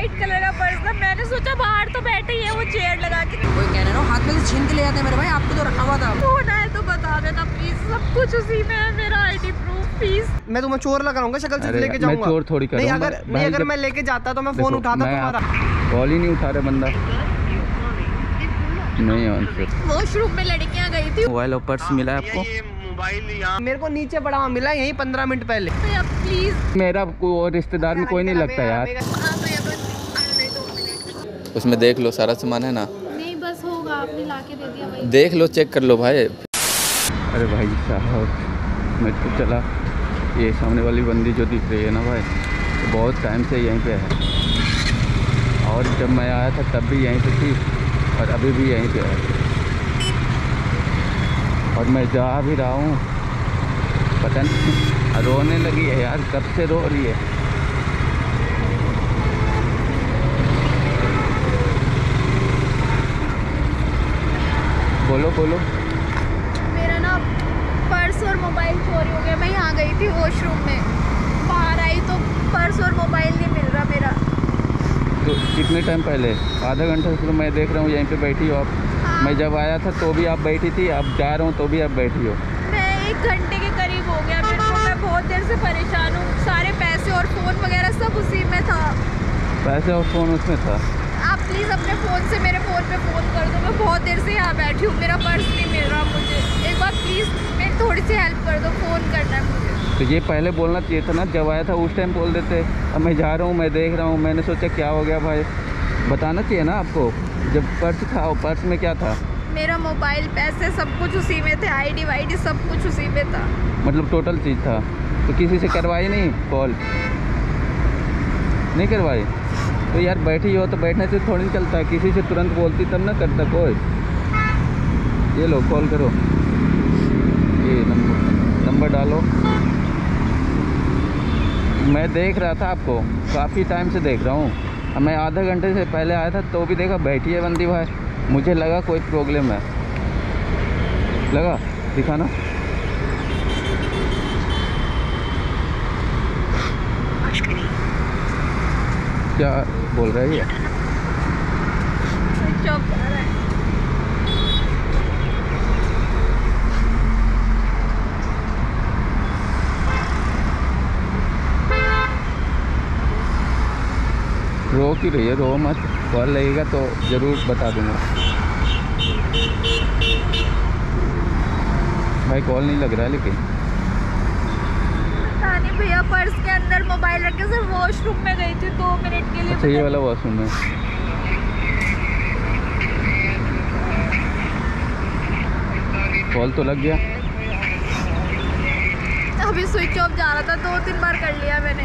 White colour का purse था। मैंने सोचा बाहर तो बैठे ही है वो चेयर लगा के। कोई कह रहे ना हाथ में से छीन के ले जाते हैं मेरे भाई, आपको तो रखा हुआ था। होना है तो बता देना प्लीज, सब कुछ उसी में है, मेरा आईडी प्रूफ प्लीज। मैं तुम्हें चोर लगाऊंगा, शक्ल से लेके जाऊंगा। मैं चोर थोड़ी करूंगा। नहीं अगर मैं लेके जाता तो मैं फोन उठाता तुम्हारा। कॉल ही नहीं उठा रहा बंदा। नहीं आंसर। वॉशरूम में लड़कियां गई थी। मोबाइल और पर्स मिला है आपको? मेरे को नीचे पड़ा हुआ मिला यही 15 मिनट पहले। भैया प्लीज। मेरा रिश्तेदार में कोई नहीं लगता यार। उसमें देख लो सारा सामान है ना। नहीं बस होगा, आपने लाके दे दिया भाई। देख लो, चेक कर लो भाई। अरे भाई साहब मैं तो चला, ये सामने वाली बंदी जो दिख रही है ना भाई, तो बहुत टाइम से यहीं पे है। और जब मैं आया था तब भी यहीं पे थी और अभी भी यहीं पे है। और मैं जा भी रहा हूँ, पता नहीं रोने लगी है यार, कब से रो रही है। बोलो बोलो। मेरा ना पर्स और मोबाइल चोरी हो गया। मैं यहाँ गई थी वॉशरूम में, बाहर आई तो पर्स और मोबाइल नहीं मिल रहा मेरा। तो कितने टाइम पहले? आधा घंटा से तो मैं देख रहा हूँ यहीं पे बैठी हो आप। हाँ। मैं जब आया था तो भी आप बैठी थी, अब जा रहा हूँ तो भी आप बैठी हो। मैं 1 घंटे के करीब हो गया मेरे को, मैं बहुत देर से परेशान हूँ। सारे पैसे और फ़ोन वगैरह सब उसी में था। पैसे और फ़ोन उसमें था? आप प्लीज़ अपने फ़ोन से मेरे फ़ोन पे फ़ोन कर दो। मैं बहुत देर से यहाँ बैठी हूँ, मेरा पर्स नहीं मिल रहा मुझे। एक बार प्लीज़ मेरी थोड़ी सी हेल्प कर दो, फ़ोन करना है मुझे। तो ये पहले बोलना चाहिए था ना, जब आया था उस टाइम बोल देते। अब मैं जा रहा हूँ, मैं देख रहा हूँ, मैंने सोचा क्या हो गया भाई, बताना चाहिए ना आपको। जब पर्स था, पर्स में क्या था? मेरा मोबाइल, पैसे सब कुछ उसी में थे, आईडी वाईडी सब कुछ उसी में था। मतलब टोटल चीज़ था। तो किसी से करवाई नहीं कॉल? नहीं करवाई? तो यार बैठी हो तो बैठने से थोड़ी नहीं चलता, किसी से तुरंत बोलती तब ना करता कोई। ये लो कॉल करो, ये नंबर डालो। मैं देख रहा था आपको, काफ़ी टाइम से देख रहा हूँ। अब मैं आधा घंटे से पहले आया था तो भी देखा बैठी है बंदी भाई। मुझे लगा कोई प्रॉब्लम है, लगा दिखाना। क्या बोल रही है? चुप जा रहा है। रो क्यों रही है? रो मत, कॉल लगेगा तो ज़रूर बता दूंगा। भाई कॉल नहीं लग रहा है लेकिन। पता नहीं भैया, पर्स के अंदर मोबाइल रख के सिर्फ वॉशरूम में गई थी 2 मिनट के लिए। अच्छा ये वाला वॉशरूम है। कॉल तो लग गया। अभी स्विच ऑफ जा रहा था, 2-3 बार कर लिया मैंने।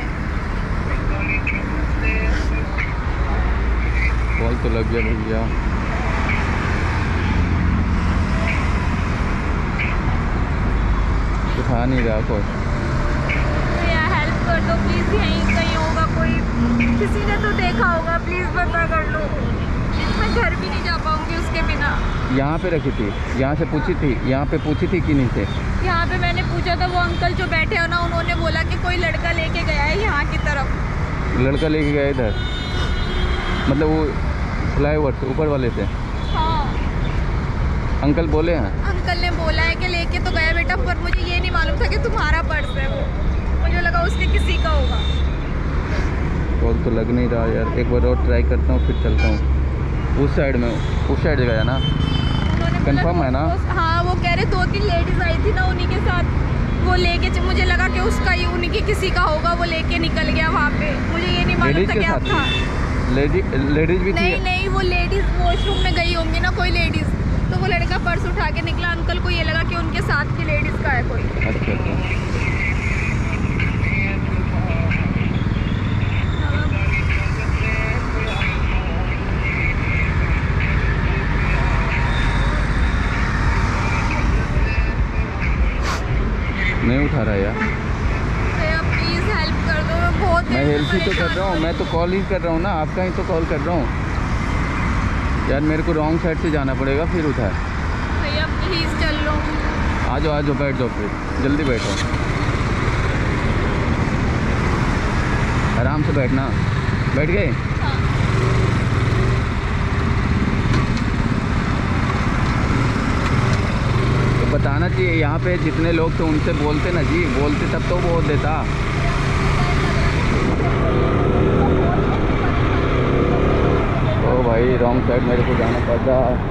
कॉल तो लग गया भैया। उठा नहीं रहा कॉल। भैया हेल्प कर दो प्लीज़, यहीं कहीं होगा कोई, किसी ने तो देखा होगा, प्लीज़ पता कर लो। मैं घर भी नहीं जा पाऊंगी उसके बिना। यहाँ पे रखी थी? यहाँ से पूछी थी? यहाँ पे पूछी थी कि नहीं से? यहाँ पे मैंने पूछा था, वो अंकल जो बैठे हो ना, उन्होंने बोला कि कोई लड़का लेके गया है यहाँ की तरफ। लड़का लेके गया इधर? मतलब वो फ्लाईओवर से ऊपर वाले से? हाँ अंकल बोले हैं? अंकल ने बोला है कि लेके तो गया बेटा, पर मुझे ये नहीं मालूम था कि तुम्हारा पर्स है वो। मुझे लगा उसके किसी का होगा। कॉल तो लग नहीं रहा यार, एक बार और ट्राई करता हूँ फिर चलता हूँ। उस साइड में, उस साइड गया ना? कंफर्म है ना? हाँ वो कह रहे 2-3 लेडीज आई थी ना, उन्हीं के साथ वो लेके, मुझे लगा कि उसका ही उन्हीं किसी का होगा, वो लेके निकल गया वहाँ पे। मुझे ये नहीं मालूम था क्या था। लेडीज भी थी? नहीं वो लेडीज वॉशरूम में गई होंगी ना कोई लेडीज, तो वो लड़का पर्स उठा के निकला। अंकल को ये लगा कि उनके साथ की लेडीज का है कोई। अच्छा। नहीं उठा रहा यार। प्लीज हेल्प कर दो, मैं बहुत मैं हेल्प ही तो कर रहा हूँ, मैं तो कॉल ही कर रहा हूँ ना, आपका ही तो कॉल कर रहा हूँ यार। मेरे को रॉन्ग साइड से जाना पड़ेगा फिर उठा। भैया प्लीज चल लो। आ जाओ बैठ जाओ, फिर जल्दी बैठो, आराम से बैठना। बैठ गए? हाँ। बताना चाहिए, यहाँ पे जितने लोग थे उनसे बोलते ना जी, बोलते तब तो वो देता। ओ भाई रॉन्ग साइड मेरे को जाना पड़ रहा है।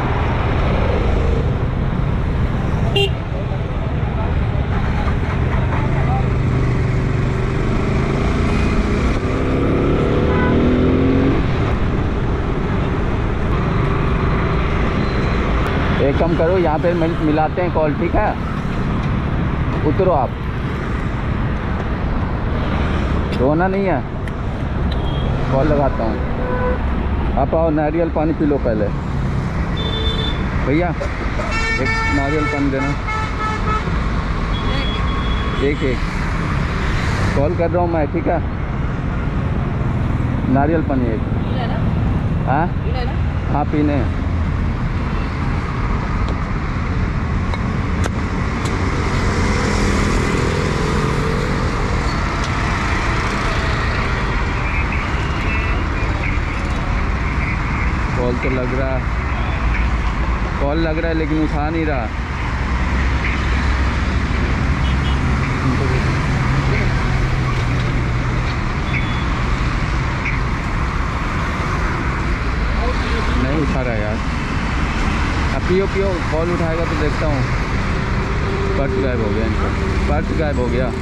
एक काम करो, यहाँ पे मिलाते हैं कॉल, ठीक है? उतरो आप, रोना नहीं है, कॉल लगाता हूँ। आप आओ, नारियल पानी पी लो पहले। भैया एक नारियल पानी देना, एक कॉल कर रहा हूँ मैं, ठीक है? नारियल पानी एक। हाँ हाँ पीने। कॉल तो लग रहा है, कॉल लग रहा है लेकिन उठा नहीं रहा। नहीं उठा रहा यार। अब पियो कॉल उठाएगा तो देखता हूँ। पर्स गायब हो गया इनका, पर्स गायब हो गया।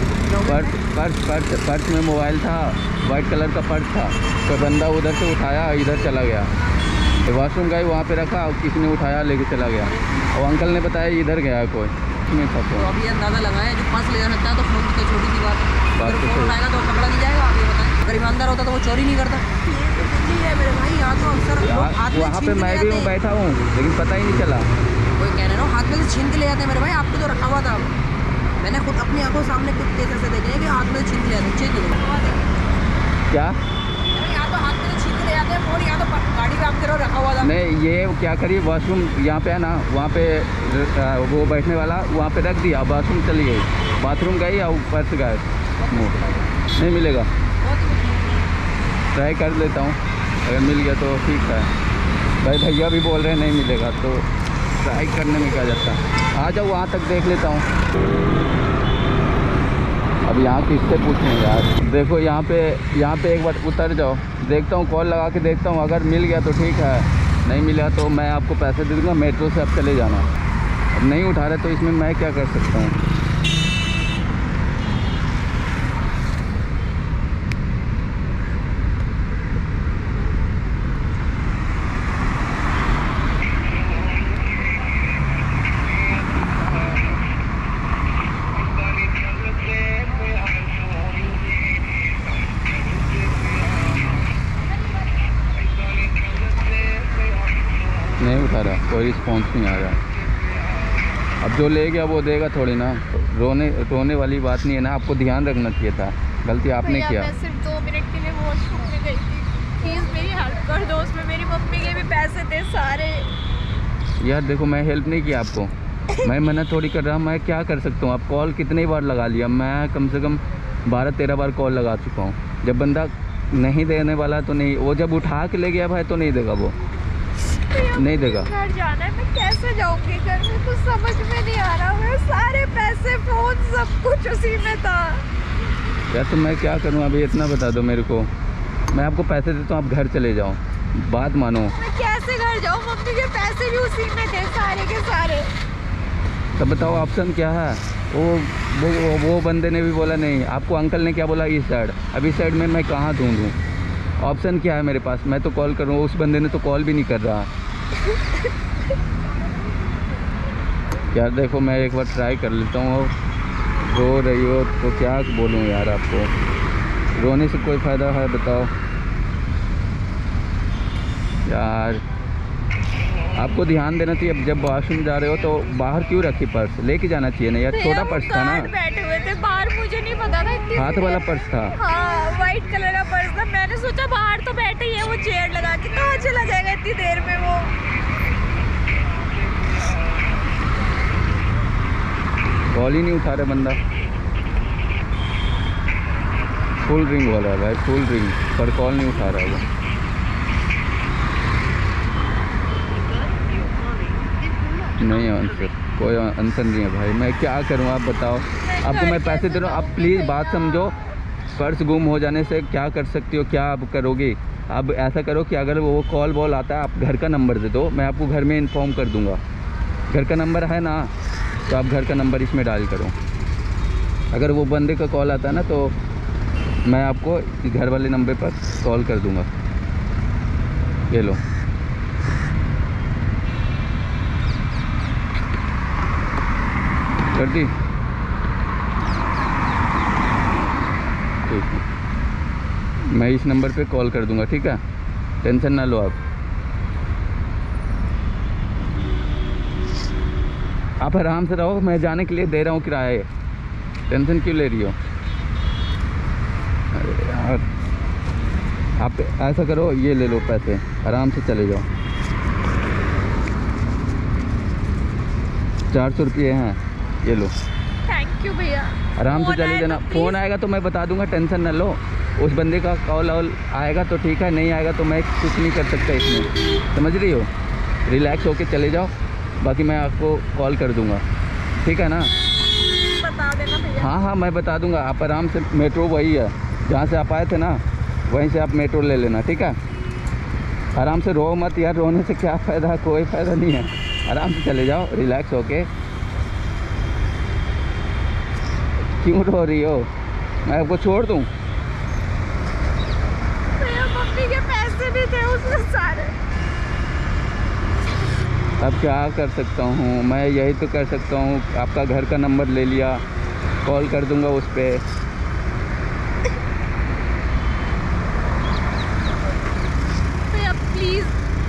पर्स में मोबाइल था, वाइट कलर का पर्स था, तो बंदा उधर से उठाया इधर चला गया। वॉशरूम गए, वहाँ पे रखा और किसी ने उठाया लेके चला गया। और अंकल ने बताया इधर गया कोई नहीं था। तो अभी अंदाज़ा लगाया जो पास ले जा सकता है तो फोन की छोटी सी बात अगर फोन उठाएगा तो पकड़ा नहीं जाएगा। आप ये बताएं, अगर ईमानदार होता तो वो चोरी नहीं करता। ये है मेरे भाई, यहाँ तो अक्सर वहाँ पे मैं भी बैठा हूँ लेकिन पता ही नहीं चला। कोई कह रहे ना हाथ में से छीन के ले जाते हैं मेरे भाई। आपको तो रखा हुआ था, मैंने खुद अपनी आंखों सामने कुछ तेज से देखे कि हाथ में से छीन के ले जाते हैं। क्या यहाँ तो हाथ में से छीन के ले जाते हैं फोन, यहाँ तो गाड़ी पे आपके रखा हुआ था। नहीं, ये क्या करिए, वॉशरूम यहाँ पे है ना, वहाँ पे वो बैठने वाला वहाँ पे रख दिया, बाथरूम चली गई, बाथरूम गई और पर्स गए, नहीं मिलेगा। ट्राई कर लेता हूँ, अगर मिल गया तो ठीक है। भाई भैया भी बोल रहे हैं नहीं मिलेगा, तो ट्राई करने में क्या जाता है। आ जाओ वहाँ तक देख लेता हूँ। अब यहाँ किससे पूछूँ यार। देखो यहाँ पे एक बार उतर जाओ, देखता हूँ, कॉल लगा के देखता हूँ। अगर मिल गया तो ठीक है, नहीं मिला तो मैं आपको पैसे दे दूँगा, मेट्रो से आप चले जाना। अब नहीं उठा रहे तो इसमें मैं क्या कर सकता हूँ। नहीं उठा रहा, कोई रिस्पॉन्स नहीं आ रहा। अब जो ले गया वो देगा थोड़ी ना, रोने वाली बात नहीं है ना। आपको ध्यान रखना चाहिए था, गलती आपने किया। मैं सिर्फ 2 मिनट के लिए वॉशरूम में गई थी, प्लीज़ मेरी हेल्प कर दो। उसमें मेरी मम्मी के भी पैसे थे सारे। यार देखो, मैं हेल्प नहीं किया आपको, मैं मना थोड़ी कर रहा हूँ। मैं क्या कर सकता हूँ। आप कॉल कितनी बार लगा लिया, मैं कम से कम 12-13 बार कॉल लगा चुका हूँ। जब बंदा नहीं देने वाला तो नहीं, वो जब उठा के ले गया भाई तो नहीं देगा, वो नहीं देगा। घर जाना है, मैं कैसे जाऊंगी घर में, कुछ समझ में नहीं आ रहा। मेरे सारे पैसे, फोन, सब कुछ उसी में था। यार तो मैं क्या करूँ अभी, इतना बता दो मेरे को। मैं आपको पैसे देता हूँ, आप घर चले जाओ, बात मानो। मैं कैसे घर जाऊँ, मम्मी के पैसे भी उसी में थे सारे के सारे। तब बताओ ऑप्शन क्या है। वो बंदे ने भी बोला नहीं। आपको अंकल ने क्या बोला, इस साइड। अब इस साइड में मैं कहाँ ढूंढूँ, ऑप्शन क्या है मेरे पास। मैं तो कॉल करूँ, उस बंदे ने तो कॉल भी नहीं कर रहा। यार देखो, मैं एक बार ट्राई कर लेता हूँ। रो रही हो तो क्या बोलूँ यार आपको, रोने से कोई फ़ायदा है बताओ यार। आपको ध्यान देना चाहिए, जब वॉशरूम जा रहे हो तो बाहर क्यों रखी पर्स, लेके जाना चाहिए ना यार। छोटा पर्स था ना, बैठे हुए थे बाहर, मुझे नहीं पता था। हाथ वाला पर्स था। हाँ, वाइट कलर का पर्स था। मैंने सोचा बाहर तो बैठे ही है, वो चेयर लगा के कहाँ चला जाएगा इतनी देर में वो। कॉल ही नहीं उठा रहा बंदा। फुल रिंग हो रहा है भाई, फुल रिंग, पर कॉल नहीं उठा रहा है। नहीं आंसर, कोई आंसर नहीं है भाई, मैं क्या करूँ आप बताओ। आपको मैं पैसे दे रहा हूँ, आप प्लीज़ बात समझो। पर्स गुम हो जाने से क्या कर सकती हो, क्या आप करोगी? अब ऐसा करो कि अगर वो कॉल वॉल आता है, आप घर का नंबर दे दो, मैं आपको घर में इन्फॉर्म कर दूँगा। घर का नंबर है ना, तो आप घर का नंबर इसमें डायल करो। अगर वो बंदे का कॉल आता है ना, तो मैं आपको घर वाले नंबर पर कॉल कर दूँगा। ये लो, कर दी? ठीक है, मैं इस नंबर पे कॉल कर दूंगा, ठीक है? टेंशन ना लो आप आराम से रहो। मैं जाने के लिए दे रहा हूँ किराया, टेंशन क्यों ले रही हो? अरे यार, आप ऐसा करो, ये ले लो पैसे, आराम से चले जाओ। 400 रुपये हैं, ये लो। थैंक यू भैया। आराम से चले जाना। फ़ोन आएगा तो मैं बता दूंगा, टेंशन ना लो। उस बंदे का कॉल आएगा तो ठीक है, नहीं आएगा तो मैं कुछ नहीं कर सकता इसमें, समझ रही हो? रिलैक्स होके चले जाओ, बाकी मैं आपको कॉल कर दूंगा, ठीक है ना? बता देना भैया। हाँ हाँ, मैं बता दूंगा। आप आराम से, मेट्रो वही है जहाँ से आप आए थे ना, वहीं से आप मेट्रो ले लेना, ठीक है? आराम से रो मत यार, रोने से क्या फ़ायदा, कोई फ़ायदा नहीं है। आराम से चले जाओ, रिलैक्स होके। क्यों रो रही हो? मैं आपको छोड़ दूँ? भैया मम्मी के पैसे भी थे उसमें सारे। अब क्या कर सकता हूँ मैं, यही तो कर सकता हूँ। आपका घर का नंबर ले लिया, कॉल कर दूंगा उस पर। भैया प्लीज,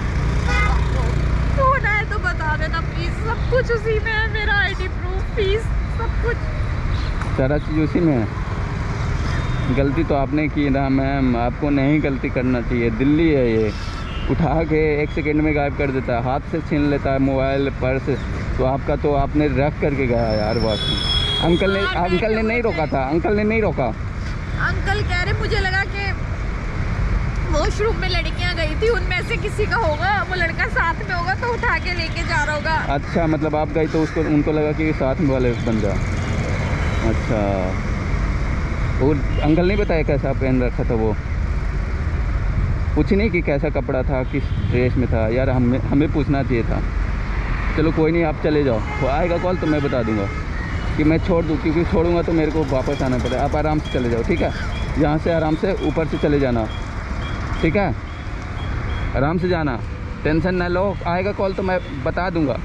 फोन आए तो बता देना प्लीज। सब कुछ उसी में है, मेरा आईडी प्रूफ, फीस, सब कुछ, सारा चीज़ उसी में है। गलती तो आपने की ना मैम, आपको नहीं गलती करना चाहिए। दिल्ली है ये, उठा के 1 सेकंड में गायब कर देता है, हाथ से छीन लेता है मोबाइल, पर्स। तो आपका तो आपने रख करके गया यार बस। अंकल ने नहीं रोका था, अंकल ने नहीं रोका। अंकल कह रहे, मुझे लगा कि वॉशरूम में लड़कियां गई थी, उनमें से किसी का होगा, वो लड़का साथ में होगा तो उठा के लेके जा रहा होगा। अच्छा, मतलब आप गई तो उसको, उनको लगा कि साथ में वाले बंदा। अच्छा, वो अंकल नहीं बताया कैसा पहन रखा था? वो कुछ नहीं कि कैसा कपड़ा था, किस ड्रेस में था? यार हमें पूछना चाहिए था। चलो कोई नहीं, आप चले जाओ, वो आएगा कॉल तो मैं बता दूंगा कि मैं छोड़ दूँ, क्योंकि छोड़ूंगा तो मेरे को वापस आना पड़ेगा। आप आराम से चले जाओ, ठीक है? यहाँ से आराम से ऊपर से चले जाना, ठीक है? आराम से जाना, टेंशन ना लो। आएगा कॉल तो मैं बता दूंगा।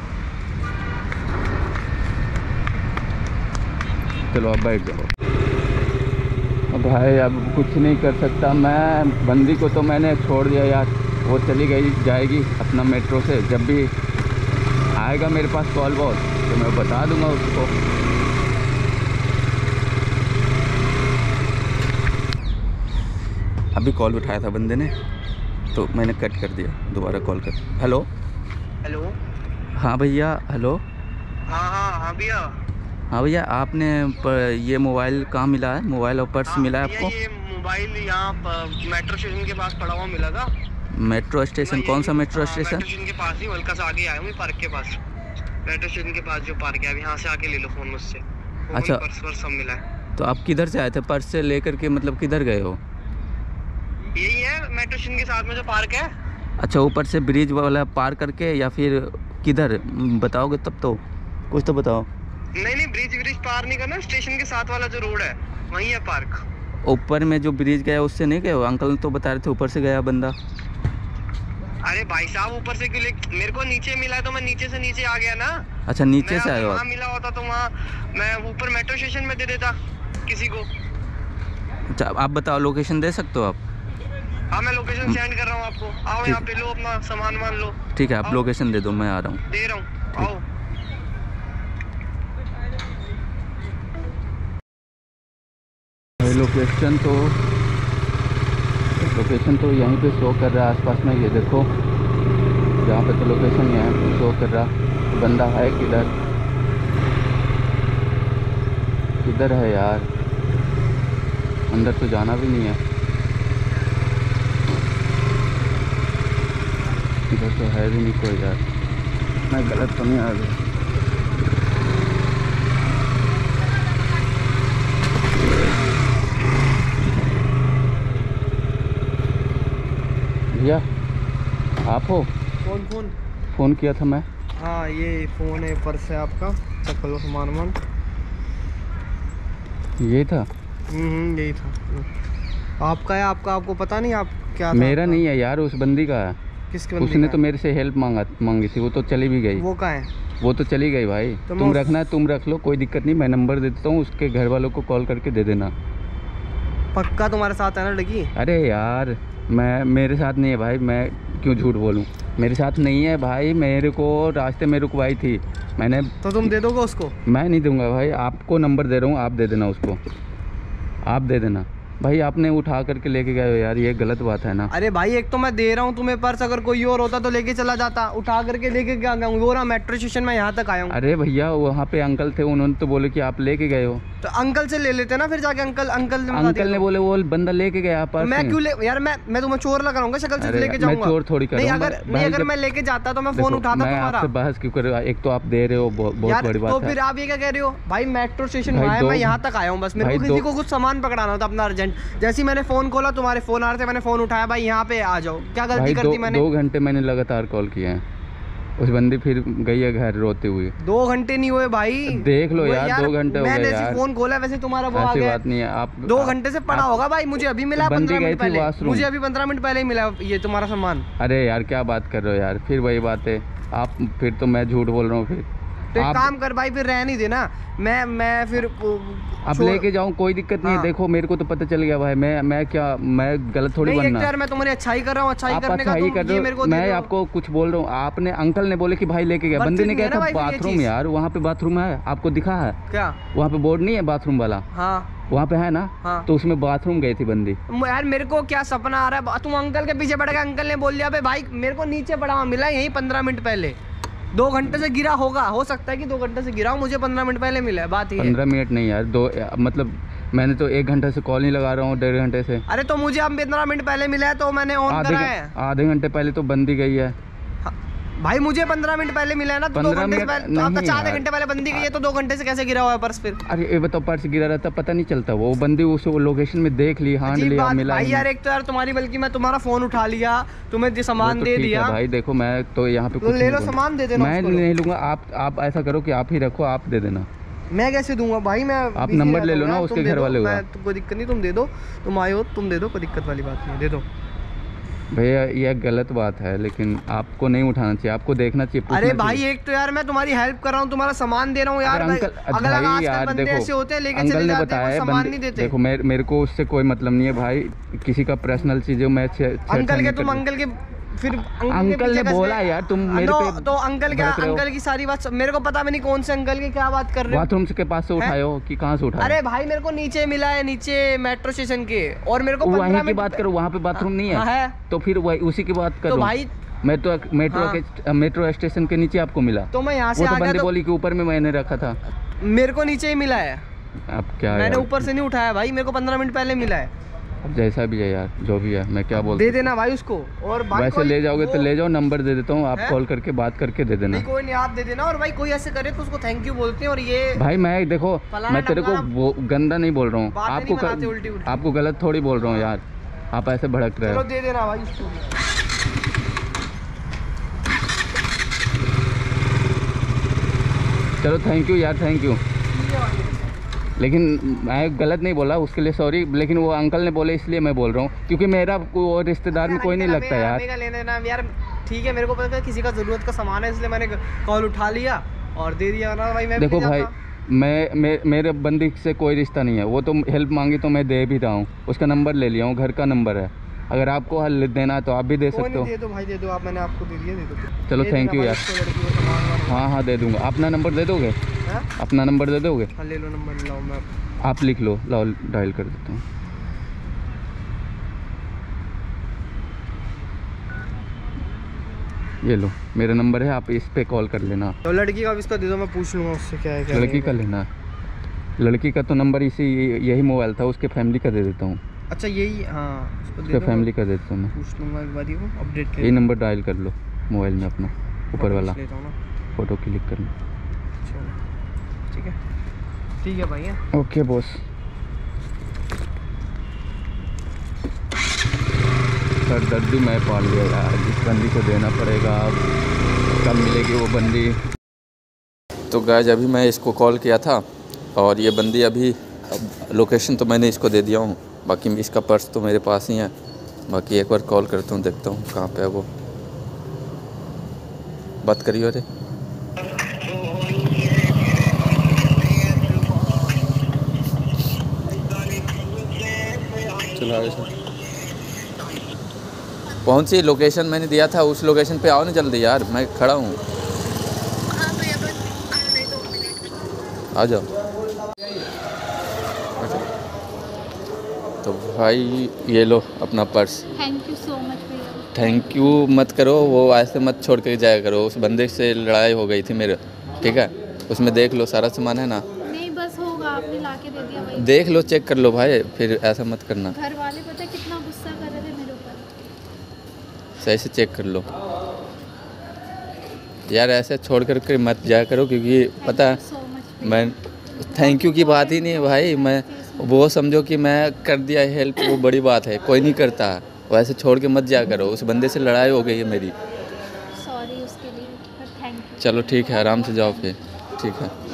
चलो अब बैठ जाओ। भाई अब कुछ नहीं कर सकता मैं, बंदी को तो मैंने छोड़ दिया यार, वो चली गई, जाएगी अपना मेट्रो से। जब भी आएगा मेरे पास कॉल वॉल तो मैं बता दूंगा उसको। अभी कॉल उठाया था बंदे ने, तो मैंने कट कर दिया, दोबारा कॉल कर। हेलो हेलो, हाँ भैया, हेलो। हाँ भैया। हाँ भैया, आपने ये मोबाइल कहाँ मिला है? मोबाइल और पर्स मिला है आपको? ये मोबाइल यहाँ मेट्रो स्टेशन के पास पड़ा हुआ मिला था। Metro station? कौन सा मेट्रो स्टेशन? मेट्रो स्टेशन के पास ही, हल्का सा आगे आया हूँ पार्क के पास। मेट्रो स्टेशन के पास जो पार्क है, अभी यहाँ से आके ले लो फ़ोन मुझसे। अच्छा, पर्स वर्स सब मिला है। तो आप किधर से आए थे? पर्स से लेकर के मतलब किधर गए हो? यही है मेट्रो स्टेशन के साथ में जो पार्क है। अच्छा, ऊपर से ब्रिज वाला पार करके, या फिर किधर बताओगे तब तो, कुछ तो बताओ। नहीं, ब्रिज पार नहीं करना, स्टेशन के साथ वाला जो रोड है वहीं है पार्क। ऊपर में जो ब्रिज गया उससे नहीं गए हो? अंकल तो बता रहे थे ऊपर से गया बंदा। अरे भाई साहब, ऊपर से क्यों? मेरे को नीचे मिला है तो मैं नीचे से नीचे आ गया ना। अच्छा, नीचे से आए हो? वहाँ मिला होता तो वहाँ मैं ऊपर मेट्रो स्टेशन में दे देता किसी को। अच्छा, आप बताओ, लोकेशन दे सकते हो आप? हाँ, मैं लोकेशन सेंड कर रहा हूँ आपको। आओ यहाँ पे, लो अपना सामान मान लो। ठीक है, आप लोकेशन दे दो, मैं आ रहा हूँ। दे रहा हूँ, आओ। लोकेशन तो यहीं पे शो कर रहा है आसपास में। ये देखो, जहाँ पे तो लोकेशन यहाँ पे शो कर रहा। बंदा है किधर है यार? अंदर तो जाना भी नहीं है, इधर तो है भी नहीं कोई यार। मैं गलत तो नहीं आ गया? भैया आप हो? फोन फ़ोन किया था मैं। हाँ ये फ़ोन है, पर्स है आपका, चेक कर लो सामान वामान। ये था? यही था। आपका है? आपको पता नहीं आप क्या? मेरा नहीं है यार, उस बंदी का है। किसके बंदी उसने का तो मेरे से हेल्प मांगी थी, वो तो चली भी गई। वो कहाँ है? वो तो चली गई भाई। तो तुम रखना है, तुम रख लो, कोई दिक्कत नहीं। मैं नंबर दे देता हूँ, उसके घर वालों को कॉल करके दे देना। पक्का तुम्हारे साथ है ना लड़की? अरे यार मेरे साथ नहीं है भाई, मैं क्यों झूठ बोलूँ? मेरे साथ नहीं है भाई, मेरे को रास्ते में रुकवाई थी मैंने। तो तुम दे दोगे उसको? मैं नहीं दूंगा भाई, आपको नंबर दे रहा हूँ, आप दे देना उसको, आप दे देना भाई। आपने उठा करके लेके गए हो यार, ये गलत बात है ना। अरे भाई एक तो मैं दे रहा हूँ तुम्हें पर्स, अगर कोई और होता तो लेके चला जाता, उठा करके लेके क्या गया? वो रहा मेट्रो स्टेशन में, यहाँ तक आया हूँ। अरे भैया वहाँ पे अंकल थे, उन्होंने तो बोले कि आप लेके गए हो। तो अंकल से ले लेते ना फिर जाके। अंकल ने बोले वो बंदा लेके गया पर्स। मैं क्यों ले यार? मैं तुम्हें चोर लगाऊंगा शक्ल से लेके जाऊंगा? मैं चोर थोड़ी कर रहा हूं। नहीं अगर मैं लेके जाता तो मैं फोन उठाता तुम्हारा। बहस क्यों कर रहे हो? एक तो आप दे रहे हो, बहुत बड़ी बात है। तो फिर आप ये क्या कह रहे हो भाई? मेट्रो स्टेशन में आया, मैं यहाँ तक आया हूँ, बस मेरे को किसी को कुछ सामान पकड़ाना था अपना अर्जेंट। जैसे मैंने फोन खोला, तुम्हारे फोन आ रहे थे, मैंने फोन उठाया, भाई यहाँ पे आ जाओ। क्या गलती कर दी मैंने? 2 घंटे मैंने लगातार कॉल किया है, उस बंदी फिर गई है घर रोते हुए। 2 घंटे नहीं हुए भाई, देख लो यार, 2 घंटे हो गए यार। मैंने जैसे फोन खोला वैसे तुम्हारा वो आ ऐसी गया। बात नहीं है, आप 2 घंटे से पड़ा होगा भाई, मुझे अभी मिला 15 मिनट पहले। मुझे अभी 15 मिनट पहले ही मिला ये तुम्हारा सामान। अरे यार क्या बात कर रहे हो यार, फिर वही बात है। आप फिर तो मैं झूठ बोल रहा हूँ फिर। तो एक काम कर भाई, फिर रह नहीं देना, मैं फिर अब लेके जाऊं, कोई दिक्कत नहीं है। देखो मेरे को तो पता चल गया भाई, मैं गलत थोड़ी बनना। यार मैं तुम्हारी अच्छाई कर रहा हूँ, अच्छाई करने का तुम ये मेरे को मैं आपको कुछ बोल रहा हूँ। आपने अंकल ने बोले कि भाई लेके गया, बंदे ने कहा था बाथरूम। यार वहाँ पे बाथरूम है, आपको दिखा है क्या? वहाँ पे बोर्ड नहीं है बाथरूम वाला? हाँ वहाँ पे है ना। हाँ। तो उसमें बाथरूम गई थी बंदी। यार मेरे को क्या सपना आ रहा है, तुम अंकल के पीछे पड़ गए। अंकल ने बोल दिया भाई मेरे को नीचे पड़ा हुआ मिला यही 15 मिनट पहले। 2 घंटे से गिरा होगा, हो सकता है कि 2 घंटे से गिरा हो, मुझे 15 मिनट पहले मिला है। बात ये 15 मिनट नहीं यार, 2 मतलब मैंने तो 1 घंटे से कॉल नहीं लगा रहा हूँ, 1.5 घंटे से। अरे तो मुझे अब 15 मिनट पहले मिला है तो मैंने ऑन करा है। आधे घंटे पहले तो बंदी गई है भाई, मुझे 15 मिनट पहले मिला है ना, तो 2 घंटे से पहले। आपका 4 घंटे पहले बंदी गई है, तो 2 घंटे से कैसे गिरा हुआ है पर्स फिर? अरे ये बताओ, पर्स गिरा रहता पता नहीं चलता? वो बंदी उस लोकेशन में देख ली, हांड लिया, मिला भाई यार एक तो यार तुम्हारी, बल्कि मैं तुम्हारा फोन उठा लिया, तुम्हें सामान दे दिया भाई। देखो मैं तो यहाँ पे तो ले लो सामान, दे देना। मैं नहीं लूंगा, आप ऐसा करो कि आप ही रखो, आप दे देना। मैं कैसे दूंगा भाई? मैं आप नंबर ले लो ना उसके घर वाले का। कोई दिक्कत नहीं, तुम दे दो, तुम आए हो तुम दे दो, कोई दिक्कत वाली बात नहीं, दे दो भैया। ये गलत बात है, लेकिन आपको नहीं उठाना चाहिए, आपको देखना चाहिए। अरे भाई एक तो यार मैं तुम्हारी हेल्प कर रहा हूँ, तुम्हारा सामान दे रहा हूँ यार। भाई यार देखो, ऐसे होते हैं, लेके अंकल चले ने जाते बताया हैं, सामान नहीं देते। देखो मेरे को उससे कोई मतलब नहीं है भाई, किसी का पर्सनल चीज है। मैं अंकल के तुम अंकल के फिर अंकल ने बोला यार तुम मेरे पे तो अंकल की सारी बात मेरे को पता भी नहीं कौन से अंकल की क्या बात कर रहे हो। बाथरूम के पास से उठाए हो कि कहाँ से उठाए? अरे भाई मेरे को नीचे मिला है, नीचे मेट्रो स्टेशन के, और मेरे को वहीं की बात करो, वहाँ पे बाथरूम नहीं है तो फिर वही उसी की बात करो। तो भाई मेट्रो स्टेशन के नीचे आपको मिला, तो मैं यहाँ से आ गया। बंदी बोली कि ऊपर में मैंने रखा था, मेरे को नीचे ही मिला है। अब क्या, मैंने ऊपर से नहीं उठाया भाई, मेरे को 15 मिनट पहले मिला है। अब जैसा भी है यार, जो भी है, मैं क्या बोलूं। दे देना भाई उसको। और भाई वैसे ले जाओगे तो ले जाओ, नंबर दे देता हूँ, आप कॉल करके बात करके दे देना। कोई नहीं, आप दे देना। और भाई कोई ऐसे करे तो उसको थैंक यू बोलते हैं। और ये भाई मैं देखो, मैं तेरे को गंदा नहीं बोल रहा हूँ, आपको गलत थोड़ी बोल रहा हूँ यार, आप ऐसे भड़क रहे हो। दे देना भाई उसको। चलो थैंक यू यार, थैंक यू। लेकिन मैं गलत नहीं बोला, उसके लिए सॉरी, लेकिन वो अंकल ने बोले इसलिए मैं बोल रहा हूँ, क्योंकि मेरा वो रिश्तेदार में कोई नहीं लगता यार। यार ठीक है, मेरे को पता है किसी का ज़रूरत का सामान है, इसलिए मैंने कॉल उठा लिया और दे दिया ना भाई। मैं देखो भाई, मेरे बंदी से कोई रिश्ता नहीं है, वो तो हेल्प मांगी तो मैं दे भी रहा हूँ, उसका नंबर ले लिया हूँ, घर का नंबर है। अगर आपको हल देना है तो आप भी दे सकते हो। दे दो भाई, दे दो आप, मैंने आपको दे दिया, दे दो। चलो थैंक यू यार। हाँ दे दूंगा। अपना नंबर दे दोगे? अपना नंबर दे दोगे? ले लो नंबर, लाओ मैं आप लिख लो, लाओ डायल कर देता हूँ। ये लो मेरा नंबर है, आप इस पे कॉल कर लेना। तो लड़की का भी इसका दे दो, मैं पूछ लूँगा उससे क्या है। क्या लड़की का लेना? लड़की का तो नंबर यही मोबाइल था, उसके फैमिली का दे देता हूँ। अच्छा यही, हाँ उसका फैमिली का देता हूँ मैं, पूछ लूँगा एक बार, ये अपडेट यही नंबर डायल कर लो मोबाइल में अपना, ऊपर वाला फ़ोटो क्लिक करना। ठीक है भाई। Okay boss. सर दर्द भी मैं पाल लिया यार, जिस बंदी को देना पड़ेगा। अब कब मिलेगी वो बंदी? तो गाइस अभी मैं इसको कॉल किया था और ये बंदी अभी, अब लोकेशन तो मैंने इसको दे दिया हूँ, बाकी इसका पर्स तो मेरे पास ही है। बाकी एक बार कॉल करता हूँ, देखता हूँ कहाँ पे है वो। बात करियो। अरे चलो पहुँची, लोकेशन मैंने दिया था, उस लोकेशन पे आओ ना जल्दी यार, मैं खड़ा हूँ। आ जाओ। तो भाई ये लो अपना purse. Thank you so much भैया। थैंक यू मत करो, वो ऐसे मत छोड़ के जाया करो। उस बंदे से लड़ाई हो गई थी मेरे, ठीक है? उसमें देख लो सारा सामान है ना। नहीं बस होगा, आपने ला के दे दिया भाई। देख लो, चेक कर लो भाई, फिर ऐसा मत करना। घर वाले पता है कितना गुस्सा कर रहे थे मेरे ऊपर। सही से चेक कर लो यार, ऐसे छोड़ कर मत जाया करो, क्योंकि पता है सो मच। मैं थैंक यू की बात ही नहीं है भाई। मैं वो समझो कि मैं कर दिया हेल्प, वो बड़ी बात है, कोई नहीं करता। वैसे छोड़ के मत जाया करो, उस बंदे से लड़ाई हो गई है मेरी। सॉरी उसके लिए, पर थैंक यू। चलो ठीक है, आराम से जाओ फिर, ठीक है।